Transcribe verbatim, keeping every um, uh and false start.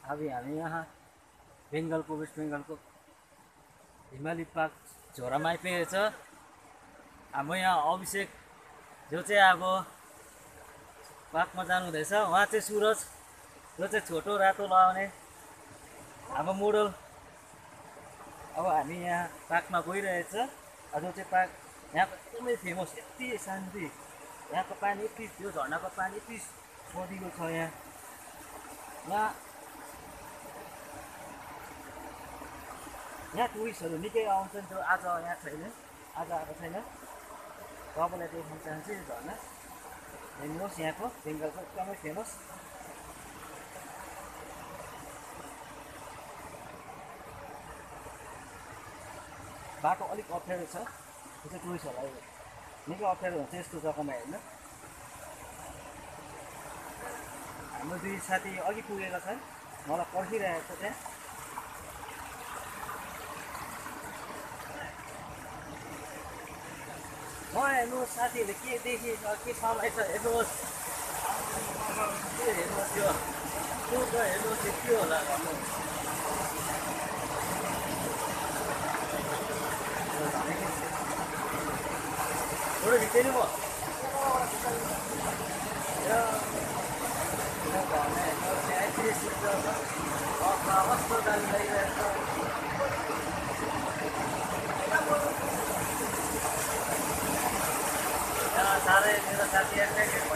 अभी हामी यहाँ बेङ्गलको वेस्ट बेङ्गलको हिमाली पार्क झोरामा आइपुगेको छ। अब यहाँ अभिषेक जो चाहिँ अब पार्कमा जानुहुँदैछ, उहाँ चाहिँ सुरज जो चाहिँ छोटो रातो लगाउने हाम्रो मोडल। अब हामी यहाँ पार्कमा गइरहेछ। जो चाहिँ पार्क यहाँको एकदमै फेमस, यति शान्ति, यहाँको पानी यति, त्यो झर्नाको पानी यति सजिलो छ। यहाँ यहाँ यहाँ टुरिस्टहरू निकै आउँछन्, जो आज यहाँ छैन, आज आएको छैन। तपाईँलाई देखाउन चाहन्छु यो झर्ना, हेर्नुहोस् यहाँको बेङ्गलको एकदमै फेमस। बाटो अलिक अप्ठ्यारो छ, त्यो चाहिँ टुरिस्टहरूलाई निकै अप्ठ्यारो हुन्छ यस्तो जग्गामा हेर्न। हाम्रो दुई साथी अघि पुगेका छन्, मलाई पर्खिरहेको छ त्यहाँ। म हेर्नु साथीहरूले के देखि के समय छ हेर्नुहोस्, हेर्नुहोस् यो हेर्नुहोस् यो के होला भन्नु। थोरै भित्रै म कस्तो गाडी लागिरहेको छ। साह्रै मेरो साथी